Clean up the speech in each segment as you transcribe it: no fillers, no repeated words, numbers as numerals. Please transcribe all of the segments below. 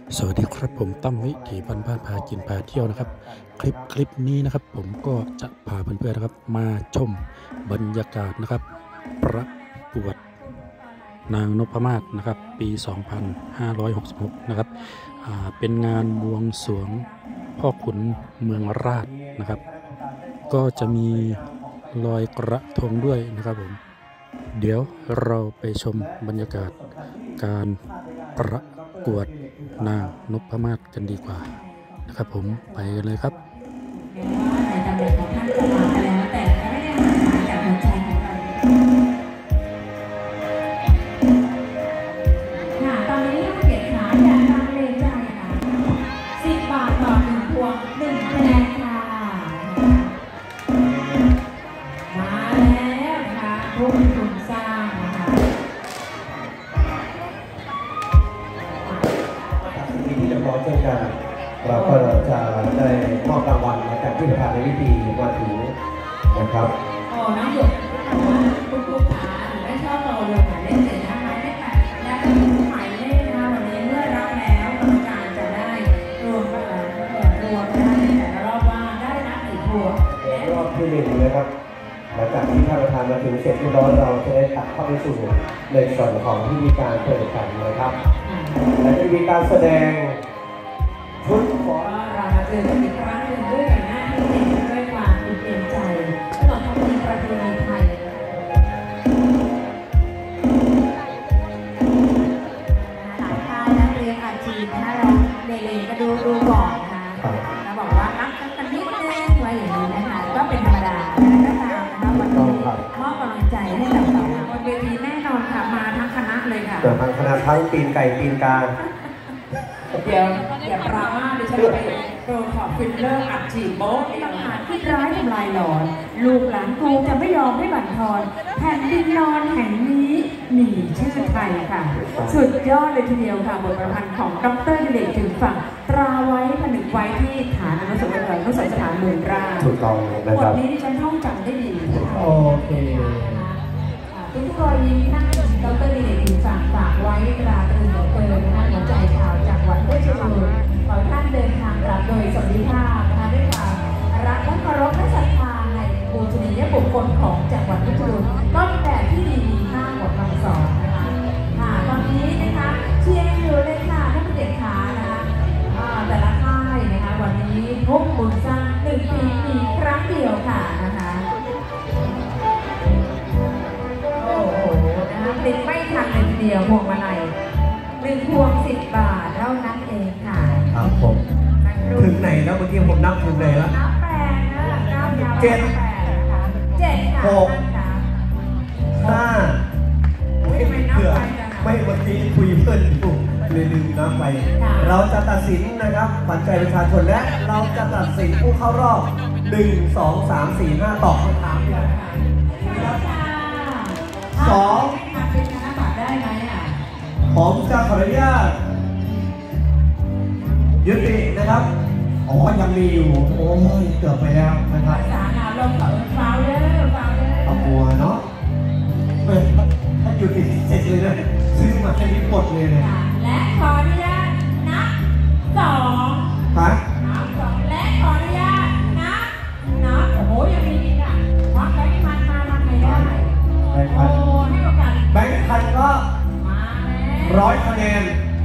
สวัสดีครับผมตั้มวิถีบ้านพากินพาเที่ยวนะครับคลิปนี้นะครับผมก็จะพาเพื่อนๆนะครับมาชมบรรยากาศนะครับประกวดนางนพมาศนะครับปี2566นะครับเป็นงานบวงสรวงพ่อขุนเมืองราชนะครับก็จะมีลอยกระทงด้วยนะครับผมเดี๋ยวเราไปชมบรรยากาศการประกวดนางนพมาศกันดีกว่านะครับผมไปกันเลยครับในตำแหน่งของท่านจะลาไปแล้วแต่ไม่ได้ห่างหายจากหัวใจของเราค่ะตอนนี้ถ้าเก็บขาอย่าลังเลใจค่ะ10 บาทต่อ1 พวง1 คะแนนค่ะมาแล้วค่ะทุ่มทุนสร้างนะคะที่จะพอเจอกันเราก็จะได้มอบรางวัลจากที่ประธานในพิธีมาถึงนะครับน้องหยกบอกว่าคุณครูขาหนูไม่ชอบโตเลยค่ะเล่นเสร็จนะคะไม่ค่ะและก็มีหมายเลขนะคะวันนี้เมื่อรับแล้วกรรมการจะได้รวมได้แต่ละรอบว่าได้นับกี่พวงรอบที่1นะครับหลังจากที่ท่านประธานมาถึงเสร็จเรียบร้อยเราจะได้ตัดเข้าไปสู่ในส่วนของที่มีการเปิดกันนะครับและจะมีการแสดงชุดของเรามาเจอกันอีกครั้งหนึ่งด้วยกันหน้าที่เต็มด้วยความอิ่มเอมใจตลอดทั้งปีประเพณีไทยหลายค่ายนักเรียนอาชีพนะคะเราเด็กๆก็ดูก่อนนะคะเราบอกว่ารักกันนิดนึงไว้อย่างนี้นะคะก็เป็นธรรมดาก็ตามนะคะวันนี้มอบกำลังใจให้กับเราบนเวทีแน่นอนค่ะมาทั้งคณะเลยค่ะทั้งคณะทั้งปีนไก่ปีนกาอย่าปรามาดิฉันไปโดนขอบฟิลเลอร์อัดฉีดโบ๊ะทหารที่ร้ายทำลายหลอนลูกหลานกูจะไม่ยอมให้บั่นทอนแผ่นดินนอนแห่งนี้มีชื่อไทยค่ะสุดยอดเลยทีเดียวค่ะบทประพันธ์ของดร.ดิเรกถึงฝั่งตราไว้ผนึกไว้ที่ฐานอนุสาวรีย์สถานเมืองราชถูกต้องนะครับบทนี้ดิฉันท่องจำได้ดีโอเคทุกรอยยิ้มนั่งดร.ดิเรกถึงฝั่งฝากไว้ตราตรึงเกินนะคะหัวใจชาวจังหวัดเพชรบูรณ์ขอท่านเดินทางกลับโดยสวัสดิภาพนะคะด้วยความรักและเคารพและศรัทธาในบูชนียบุคคลของจังหวัดเพชรบูรณ์ต้นแบบที่ดีห้าบทคำสอนนะคะตอนนี้นะคะเชียร์อยู่เลยค่ะท่านผู้เด็กขานะคะแต่ละค่ายนะคะวันนี้พบบุญสร้าง1 ปีมีครั้งเดียวค่ะนะคะโอ้โหนะคะติดไม่ทันเลยทีเดียวพวงมาลัย1 พวง10 บาทเท่านั้นเองค่ะครับผมถึงไหนแล้วเมื่อกี้ผมนับถึงไหนแล้วนับ8นะ9 7 7 6 5เผื่อไม่เมื่อกี้คุยเพื่อนอยู่เลยลืมนับไปเราจะตัดสินนะครับขวัญใจประชาชนและเราจะตัดสินผู้เข้ารอบ1 2 3 4 5ตอบคำถามเนี่ย2 เป็นธนบัตรได้ไหมผมจะขออนุญาตยุตินะครับยังมีอยู่โอ้ยเกือบไปแล้วนะครับสารลงกับฟาวเดอร์ขอบคุณเนาะถ้ายุติเสร็จเลยนะซื้อมาแค่นี้หมดเลยเนี่ยและขออนุญาตนับ2 ครับและขออนุญาตนับโอ้โหยังมีอีกอ่ะวัดแบงค์พันมาทำไงได้โอ้ให้โอกาสแบงค์พันก็100 คะแนน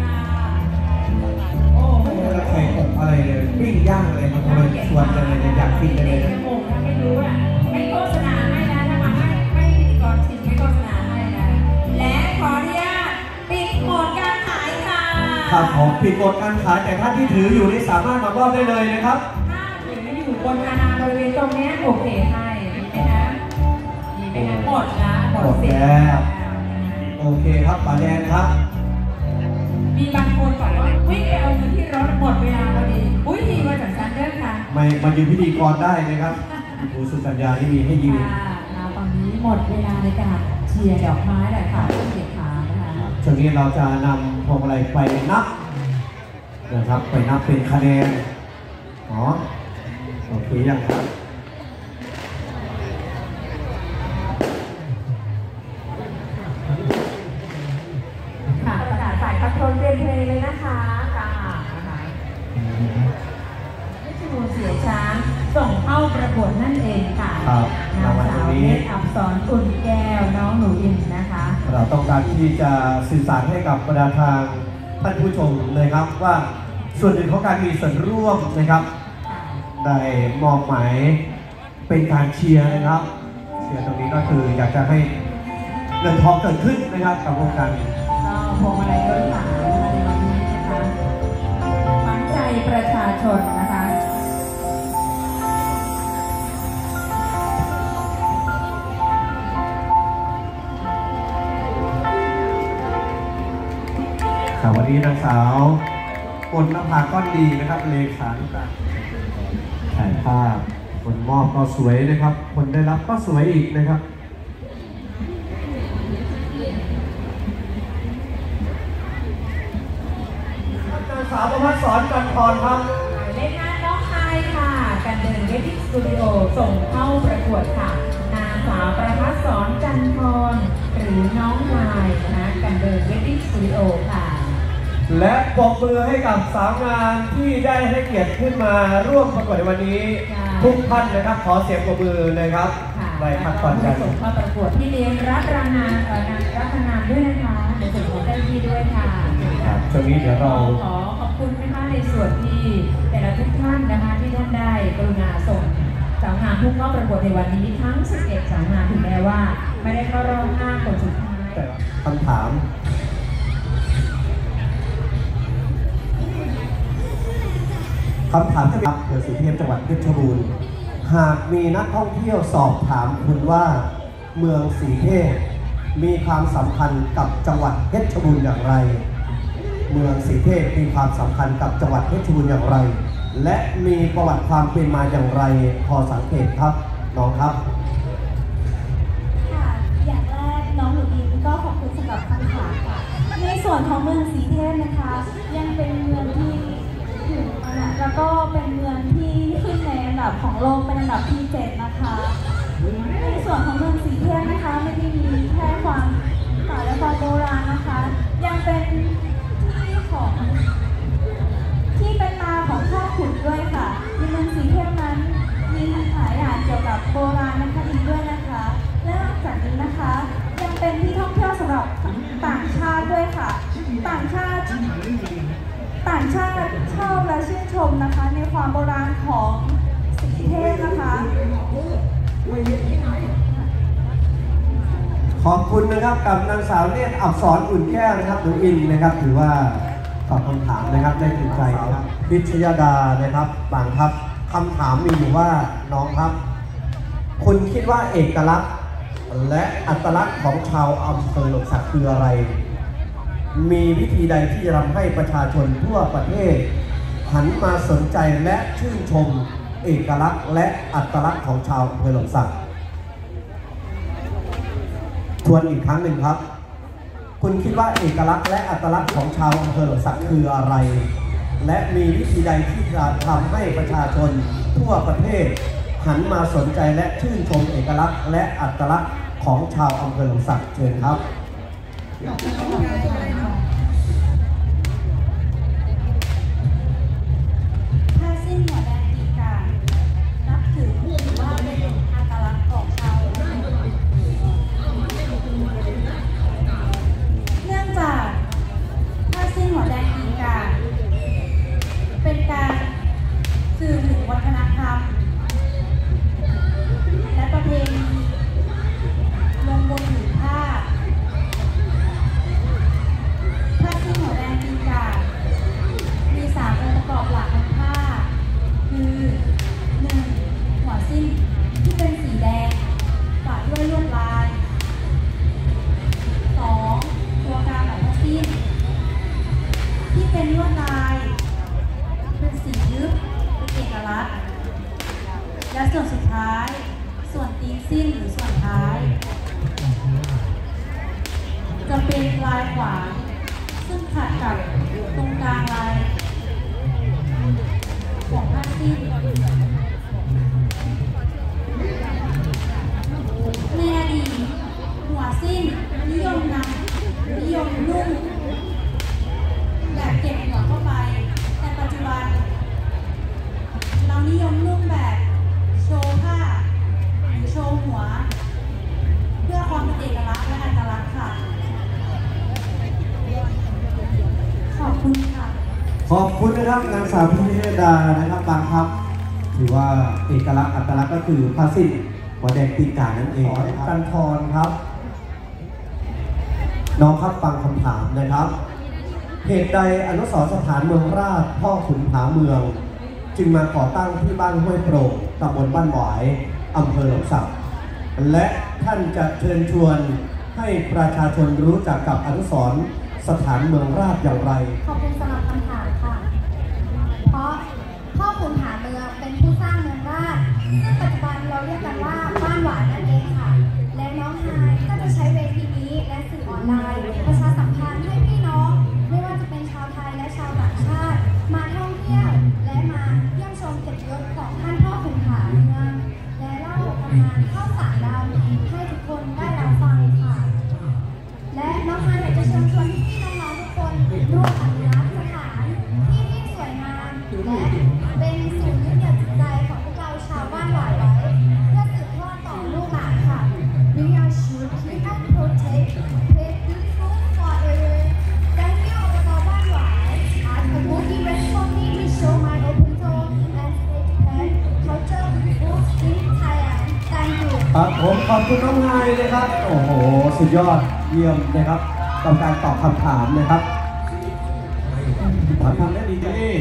โอ้โหไข่อบอะไรเลยปิ้งย่างอะไรมาเลยชวนกันเลยอยากกินกันเลยโอ้ถ้าไม่รู้อ่ะไม่โฆษณาให้นะถ้ามาไม่พิธีกรชิมไม่โฆษณาให้นะและขออนุญาตปิดโหมดการขายค่ะครับผมปิดโหมดการขายแต่ท่านที่ถืออยู่นี่สามารถมารอบได้เลยนะครับถ้าถืออยู่บนอาณาบริเวณตรงนี้โอเคให้มีไหมนะมีไหมนะหมดนะหมดเสร็จแล้วโอเคครับป๋าแดงครับมีบางคนบอกว่าวิ่งไปเอาเงินที่รถหมดเวลาพอดีอุ้ยทีมาจากซันเดอร์ค่ะไม่มายืนพิธีกรได้นะครับดูสุสัญญาที่มีให้ยืนตอนนี้หมดเวลาในการเชียร์ดอกไม้แหละค่ะผู้เขียนขานะคะช่วงนี้เราจะนำพวงมาลัยไปนับนะครับไปนับเป็นคะแนนโอเคยังครับประกาศฝ่ายคอนโทรลเรียนเพลงเลยนะคะการที่จะสื่อสารให้กับบรรดาทางท่านผู้ชมนะครับว่าส่วนหนึ่งของการมีส่วนร่วมนะครับได้มอบหมายเป็นการเชียร์นะครับเชียร์ตรงนี้ก็คืออยากจะให้เงินทองเกิดขึ้นนะครับกับวงการก็พวงมาลัยรถหลานในวันนี้นะคะขวัญใจประชาชนนะคะวันนี้นางสาวปนนภาก้อนดีนะครับเลขานุการถ่ายภาพคนมอบก็สวยนะครับคนได้รับก็สวยอีกนะครับนางสาวประภัสสร จันทรครับเล่นงานน้องชายค่ะการเดินเวทีสตูดิโอส่งเข้าประกวดค่ะนางสาวประภัสสร จันทรหรือน้องนายนะการเดินเวทีสตูดิโอค่ะและปรบมือให้กับสาวงามที่ได้ให้เกียรติขึ้นมาร่วมประกวดในวันนี้ทุกท่านนะครับขอเสียงปรบมือนะครับไปพักผ่อนกันส่งเข้าประกวดที่เรียนรับรางวัลรับรางวัลด้วยนะคะในส่วนของเจ้าหน้าที่ด้วยค่ะช่วงนี้เดี๋ยวเราขอขอบคุณนะคะในส่วนที่แต่ละทุกท่านนะคะที่ท่านได้กรุณาส่งสาวงามผู้เข้าประกวดในวันนี้ทั้ง11สาวงามถึงแม้ว่าไม่ได้เข้ารอบ5คนสุดท้ายคำถามจากอำเภอศรีเทพจังหวัดเพชรบูรณ์หากมีนักท่องเที่ยวสอบถามคุณว่าเมืองศรีเทพมีความสำคัญกับจังหวัดเพชรบูรณ์อย่างไรเมืองศรีเทพมีความสำคัญกับจังหวัดเพชรบูรณ์อย่างไรและมีประวัติความเป็นมาอย่างไรพอสังเกตครับน้องครับค่ะอย่างแรกน้องหนูอินก็ขอบคุณสำหรับคำถามค่ะในส่วนของเมืองศรีเทพนะคะยังเป็นเมืองที่แล้วก็เป็นเมืองที่ขึ้นในอันดับของโลกเป็นอันดับที่7นะคะในส่วนของเมืองศรีเทพนะคะไม่ได้มีแค่ความเก่าและความโบราณนะคะยังเป็นที่เป็นมาของข้าวขุดด้วยค่ะในเมืองศรีเทพนั้นมีหลายอย่างเกี่ยวกับโบราณนะคะอีกด้วยนะคะและนอกจากนี้นะคะยังเป็นที่ท่องเที่ยวสำหรับต่างชาติด้วยค่ะต่างชาติชอบและชื่นชมนะคะในความโบราณของศรีเทพนะคะขอบคุณนะครับกับนางสาวเนตรอักษรอุ่นแก้วนะครับหนูอินนะครับถือว่าตอบคำถามนะครับได้ถึงใจนะครับพิชยดานะครับบางครับคำถามมีอยู่ว่าน้องครับคุณคิดว่าเอกลักษณ์และอัตลักษณ์ของชาวอำเภอหลมสักคืออะไรมีวิธีใดที่จะทำให้ประชาชนทั่วประเทศหันมาสนใจและชื่นชมเอกลักษณ์และอัตลักษณ์ของชาวอำเภอหลมสักทวนอีกครั้งหนึ่งครับคุณคิดว่าเอกลักษณ์และอัตลักษณ์ของชาวอำเภอหลมสักคืออะไรและมีวิธีใดที่จะทำให้ประชาชนทั่วประเทศหันมาสนใจและชื่นชมเอกลักษณ์และอัตลักษณ์ของชาวอำเภอหลมสักเชิญครับผ้าสิ้นหัวแดงตีกานับถือว่าเป็นอัตลักษณ์ของชาวเนื่องจากผ้าสิ้นหัวแดงตีกาเป็นการสื่อถึงวัฒนธรรมและประเพณีลงบนผืนผ้าสิ้นหัวแดงตีกามี3องค์ประกอบหลักของผ้าคือ 1. หัวสิ้นที่เป็นสีแดงปัดด้วยลวดลาย 2. ตัวกลางของผ้าสิ้นที่เป็นลวดลายเป็นสียึดเป็นเอกลักษณ์และส่วนสุดท้ายส่วนตีนสิ้นหรือส่วนท้ายจะเป็นลายขวางซึ่งขัดกับตรงกลางลายของผ้าสิ้นในอดีตหัวสิ้นนิยมนุ่งแบบเก็บหัวเข้าไปแต่ปัจจุบันเรานิยมนุ่งแบบโชว์ผ้าหรือโชว์หัวเพื่อความเป็นเอกลักษณ์และอัตลักษณ์ค่ะคุณค่ะขอบคุณนะครับนางสาวพิมพ์ดานะครับบางครับถือว่าเอกลักษณ์อัตลักษณ์ก็คือผ้าสิ้นหัวแดงตีนกานั่นเองกันทรครับน้องครับฟังคำถามนะครับเหตุใดอนุสรณ์สถานเมืองราชพ่อขุนผาเมืองจึงมาก่อตั้งที่บ้านห้วยโปร่งตำบลบ้านหวายอำเภอหลงสักและท่านจะเชิญชวนให้ประชาชนรู้จักกับอนุสรณ์สถานเมืองราชอย่างไรขอบคุณสำหรับคำถามค่ะเพราะพ่อขุนผาเมืองเป็นผู้สร้างเมืองราชซึ่งปัจจุบันเราเรียกกันว่าบ้านหวายนั่นเองค่ะและน้องไฮก็จะใช้เวทีนี้และสื่อออนไลน์ประชาสัมพันธ์ให้พี่น้องไม่ว่าจะเป็นชาวไทยและชาวต่างชาติมาท่องเที่ยวและมาเยี่ยมชมเกียรติยศของท่านพ่อขุนผาเมืองและเล่าตำนานข้าวสารดำให้ทุกคนได้รับฟังค่ะและน้องไฮอยากจะเชิญชวนพี่น้องๆทุกคนร่วมอนุรักษ์สถานที่สวยงามและเป็นศูนย์ยึดเหนี่ยวจิตใจของพวกเราชาวบ้านหวายไว้เพื่อสืบทอดต่อลูกหลานค่ะ We are should keep and protect this beautiful forever. Thank you ชาวบ้านหวาย I would be ready to show my open toe and state culture books in Thailand. Thank you. ครับผมขอบคุณน้องไฮนะครับโอ้โหสุดยอดเยี่ยมนะครับกับการตอบคำถามนะครับทำได้ดีจังเลย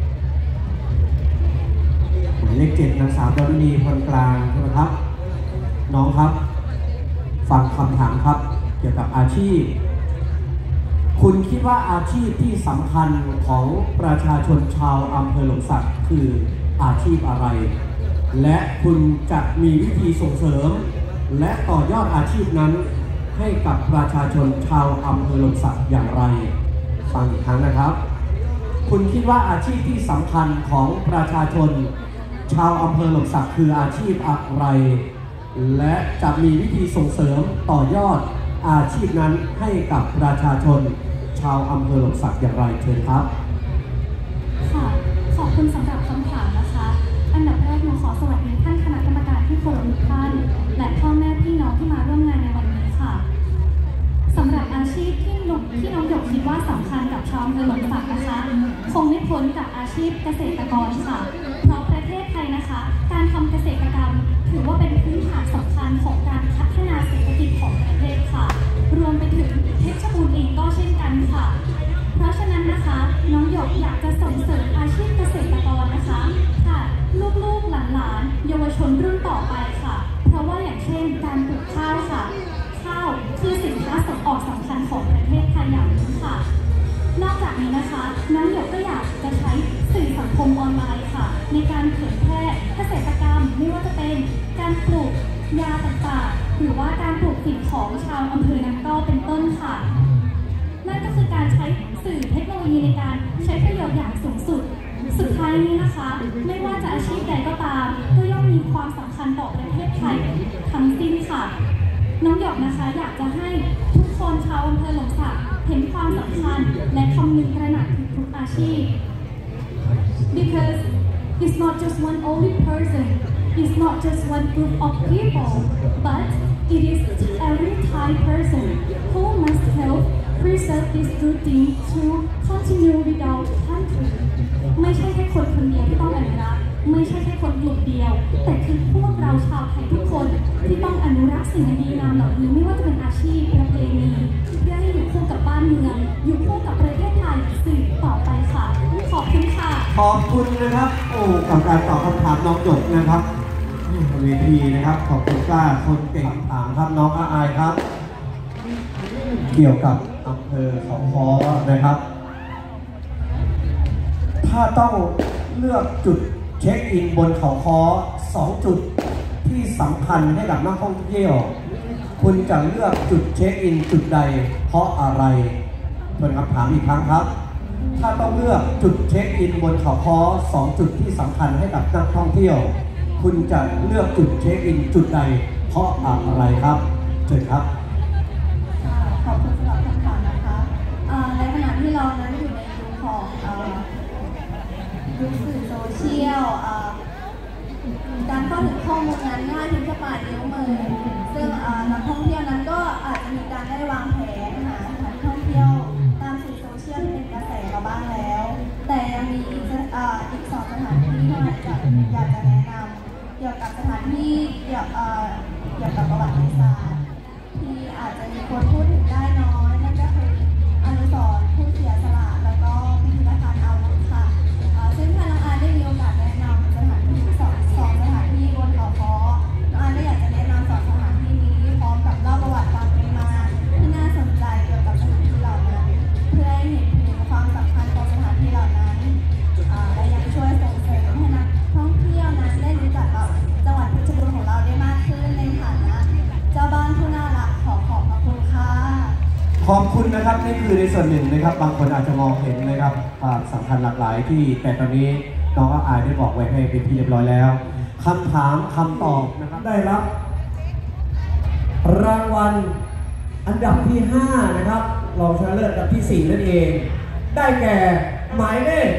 เลข7นางสาวดารุณีพลกลางใช่ไหมครับน้องครับฟังคำถามครับเกี่ยวกับอาชีพคุณคิดว่าอาชีพที่สำคัญของประชาชนชาวอำเภอหลงสักคืออาชีพอะไรและคุณจะมีวิธีส่งเสริมและต่อยอดอาชีพนั้นให้กับประชาชนชาวอำเภอหลงสักอย่างไรฟังอีกครั้งนะครับคุณคิดว่าอาชีพที่สำคัญของประชาชนชาวอำเภอหลงสักคืออาชีพอะไรและจะมีวิธีส่งเสริมต่อยอดอาชีพนั้นให้กับประชาชนชาวอำเภอหลงสักอย่างไรเชิญครับค่ะขอบคุณสำหรับคำถามนะคะอันดับแรกหนูขอสวัสดีท่านคณะกรรมการที่เคารพทุกท่านและพ่อแม่พี่น้องที่มาร่วมงานในวันนี้ค่ะสำหรับอาชีพที่น้องหยกคิดว่าสำคัญกับชาวอำเภอหลงสักนะคะคงไม่พ้นกับอาชีพเกษตรกรค่ะเพราะประเทศไทยนะคะการทำเกษตรกรรมถือว่าเป็นพื้นฐานสำคัญของการพัฒนาเศรษฐกิจของประเทศค่ะรวมไปถึงเพชรบูรณ์เองก็เช่นกันค่ะเพราะฉะนั้นนะคะน้องหยกอยากจะส่งเสริมอาชีพเกษตรกรนะคะค่ะลูกๆหลานๆเยาวชนรุ่นต่อไปค่ะเพราะว่าอย่างเช่นการปลูกข้าวค่ะข้าวคือสินค้าส่งออกสำคัญของประเทศไทยอย่างนี้ค่ะนอกจากนี้นะคะน้องหยกก็อยากจะใช้สื่อสังคมออนไลน์ค่ะในการเผยแพร่เกษตรกรรมไม่ว่าจะเป็นการปลูกยาต่างๆหรือว่าการปลูกสิ่งของชาวอำเภอน้ำเต้าเป็นต้นค่ะนั่นก็คือการใช้สื่อเทคโนโลยีในการใช้ประโยชน์อย่างสูงสุดสุดท้ายนี้นะคะไม่ว่าจะอาชีพใดก็ตามก็ย่อมมีความสำคัญต่อประเทศไทยทั้งสิ้นค่ะน้องหยกนะคะอยากจะให้ทุกคนชาวอำเภอหลงสักเห็นความสำคัญและคำนึงตระหนักถึงทุกอาชีพ because it's not just one only person it's not just one group of people but it is every Thai person who must help preserve this good thing to continue with our country ไม่ใช่แค่คนคนเดียวที่ต้องอนุรักษ์ไม่ใช่แค่คนกลุ่มเดียวแต่คือพวกเราชาวไทยทุกคนที่ต้องอนุรักษ์สิ่งดีงามเหล่านี้ไม่ว่าจะเป็นอาชีพประเพณีเพื่อให้อยู่คู่กับบ้านเมืองอยู่คู่กับประเทศไทยสืบต่อไปค่ะขอบคุณค่ะขอบคุณนะครับโอ้กับการตอบคำถามน้องหยกนะครับเวทีนะครับขอบคุณกล้าคนเก่งถามครับน้องอายครับเกี่ยวกับอำเภอเขาค้อนะครับถ้าต้องเลือกจุดเช็คอินบนเขาค้อ2จุดที่สำคัญให้กับนักท่องเที่ยวคุณจะเลือกจุดเช็คอินจุดใดเพราะอะไรเป็นคำถามอีกครั้งครับถ้าต้องเลือกจุดเช็คอินบนเขาค้อ2จุดที่สำคัญให้กับนักท่องเที่ยวคุณจะเลือกจุดเช็คอินจุดใดเพราะอะไรครับเชิญครับขอบคุณสำหรับคำถามนะคะในขณะที่เรานั้นอยู่ในยุคของยุคสื่อโซเชียลการเข้าถึงข้อมูลนั้นง่ายถึงแค่ปลายนิ้วมือซึ่งนักท่องเที่ยวนั้นก็อาจจะมีการได้วางแผนหาสถานท่องเที่ยวตามสื่อโซเชียลที่เป็นกระแสเราบ้างแล้ว แต่ยังมีอีก2 สถานที่ที่อยากจะแนะนำเกี่ยวกับสถานที่เกี่ยวกับประวัติศาสตร์ที่อาจจะมีคนพูดถึงได้น้อยนั่นก็คืออนุสรณ์ผู้เสียสละแล้วก็พิพิธภัณฑ์อาวุธค่ะซึ่งถ้าน้องอาร์ได้มีโอกาสแนะนำสถานที่สองสถานที่บนเขาค้อน้องอาร์ได้อยากจะแนะนำ2 สถานที่นี้พร้อมกับเล่าประวัติความเป็นมาที่น่าสนใจเกี่ยวกับสถานที่เหล่านั้นเพื่อให้เห็นถึงความสำคัญของสถานที่เหล่านั้นและยังช่วยส่งเสริมให้นักท่องเที่ยวนั้นได้รู้จักกับจังหวัดเพชรบูรณ์ของเราได้มากขึ้นในฐานะเจ้าบ้านผู้น่ารักขอบพระคุณค่ะขอบคุณนะครับนี่คือในส่วนหนึ่งนะครับบางคนอาจจะมองเห็นนะครับสำคัญหลากหลายที่แต่ตอนนี้น้องอายได้บอกไว้ให้เป็นที่เรียบร้อยแล้วคำถามคำตอบนะครับได้รับรางวัลอันดับที่5นะครับรองชนะเลิศอันดับที่4นั่นเองได้แก่หมายเลข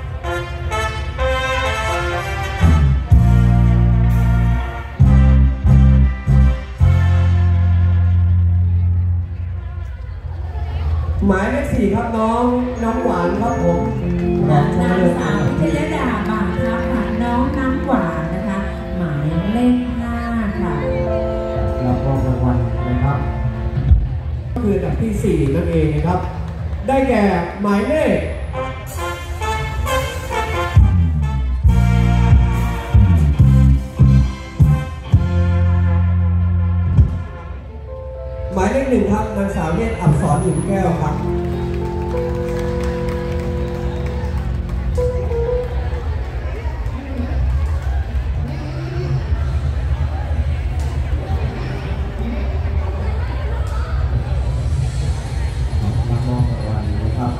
หมายเลข4ครับน้องน้ำหวานครับผมนางสาววิทยาดาบางทัพค่ะน้องน้ำหวานนะคะหมายเลข5ค่ะรับรางวัลนะครับก็คืออันดับที่4นั่นเองนะครับได้แก่หมายเลข1ครับนางสาวเนตรอักษรหินแก้วครับรับมอบรางวัลนะครับ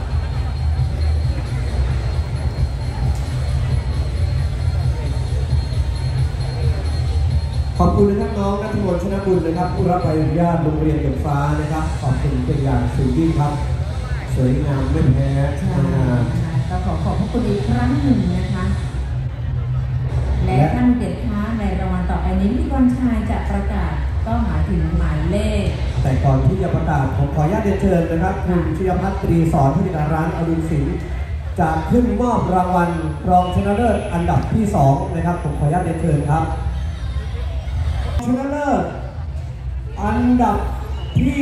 ขอบคุณนะครับน้องณัฐมนต์ชนะบุญนะครับผู้รับใบอนุญาตโรงเรียนเดือฟ้านะครับขอบคุณเป็นอย่างสูงยิ่งครับสวยงามไม่แพ้ก็ขอบพระคุณอีกครั้งหนึ่งนะคะและท่านเกียรติค้าในรางวัลต่อไปนี้พิธีกรชายจะประกาศก็หมายถึงหมายเลขแต่ก่อนที่จะประกาศผมขออนุญาตเรียนเชิญนะครับคุณชิยพัฒน์ตรีสอนผู้จัดการร้านอรุณศิลป์จะขึ้นมอบรางวัลรองชนะเลิศอันดับที่2นะครับผมขออนุญาตเรียนเชิญครับชนะเลิศอันดับที่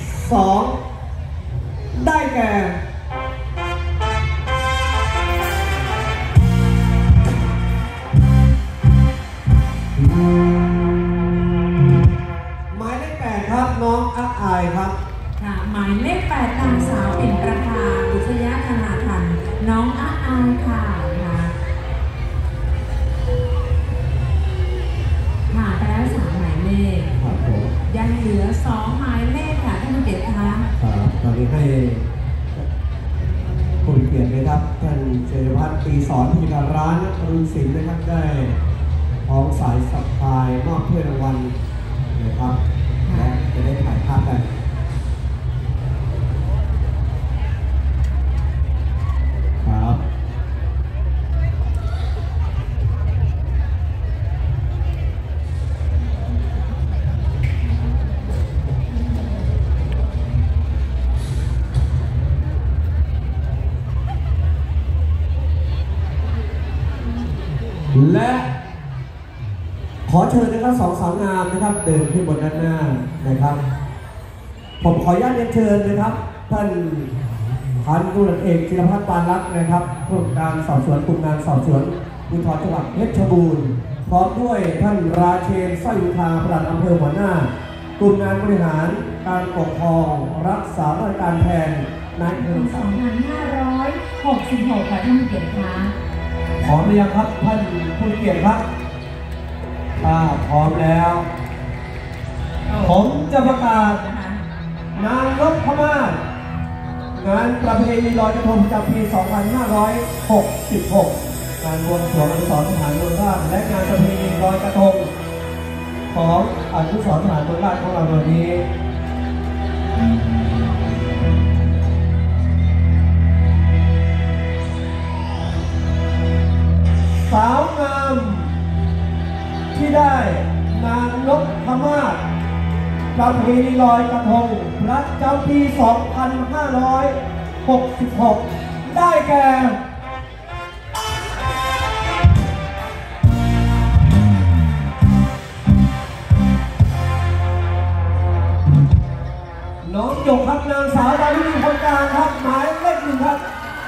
2ได้แก่หมายเลข8ครับน้องอักอายครับค่ะหมายเลข8นางสาวปิ่นประภาบุษยธนาทันน้องอักอายค่ะผ่านไปแล้ว3 หมายเลขยังเหลือ2 หมายเลขค่ะท่านผู้เกียรติคะตอนนี้ให้ผู้เกียรติเลยครับท่านเจริญพัฒน์ตีสอนผู้จัดการร้านอรุณศิลป์นะครับได้พร้อมสายสะพายมอบถ้วยรางวัลนะครับและจะได้ถ่ายภาพกันครับและขอเชิญนะครับ2 สาวงามนะครับเดินขึ้นบนด้านหน้านะครับผมขออนุญาตเรียนเชิญนะครับท่านพันตำรวจเอกจิรพัฒน์ปานรักนะครับผู้การสอบสวนกลุ่มงานสอบสวนภูธรจังหวัดเพชรบูรณ์พร้อมด้วยท่านราเชนสร้อยอุทาปลัดอำเภอหัวหน้ากลุ่มงานบริหารการปกครองรักษาราชการแทนนายอำเภอ 2566ค่ะท่านผู้เกียรติคะพร้อมหรือยังครับท่านผู้เกียรติครับพร้อมแล้วผมจะประกาศนางนพมาศงานประเพณีลอยกระทงประจำปี 2566 งานบวงสรวงอนุสรณ์สถานเมืองราชและงานประเพณีลอยกระทงของอนุสรณ์สถานเมืองราชของเราวันนี้สาวงามที่ได้นางนพมาศประเพณีลอยกระทงประจำปี 2566 ได้แก่น้องหยกครับนางสาวดาวินีคนกลางครับหมายเลข 1ครับ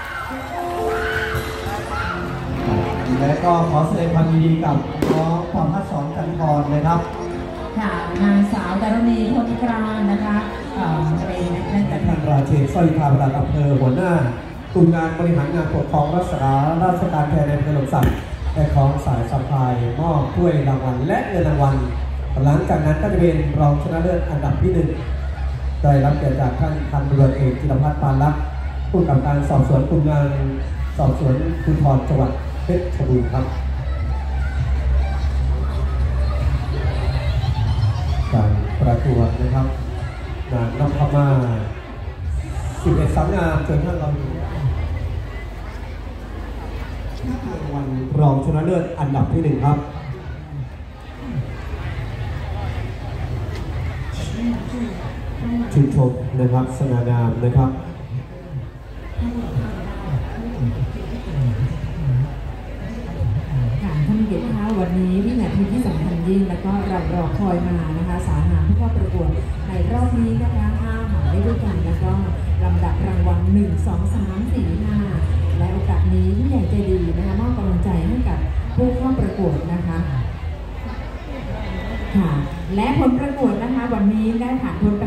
และก็ขอแสดงความยินดีกับน้องพรพัฒน์สอนจันทรนะครับค่ะนางสาวดารณีพลกลางนะคะเป็นนักท่านราเชษฐ์สร้อยทาประหลัดอำเภอหัวหน้ากลุ่มงานบริหารงานปกครองรักษาราชการแทนในอำเภอหลมสักได้ของสายสะพายมอบถ้วยรางวัลและเงินรางวัลหลังจากนั้นก็จะเป็นรองชนะเลิศอันดับที่ 1ได้รับเกียรติจากท่านพันตำรวจเอกจิรพัฒน์ปานลักษณ์ผู้กำกับการสอบสวนกลุ่มงานสอบสวนภูธรจังหวัดเพชรบูรณ์ครับการประกวดนะครับนางนพมา11 สาวงามเชิญท่านรองรางวัลรองชนะเลิศอันดับที่ 1ครับชื่นชมนะครับสง่างามนะครับท่านเกียรตินะคะวันนี้วินาทีที่สำคัญยิ่งแล้วก็เรารอคอยมานะคะสารหาผู้เข้าประกวดในรอบนี้นะคะ5หมายเลขด้วยกันแล้วก็ลำดับรางวัล1 2 3 4 5และโอกาสนี้ผู้ใหญ่ใจดีนะคะมอบกำลังใจให้กับผู้เข้าประกวดนะคะค่ะและผลประกวดนะคะวันนี้ได้ผ่านพ้นไป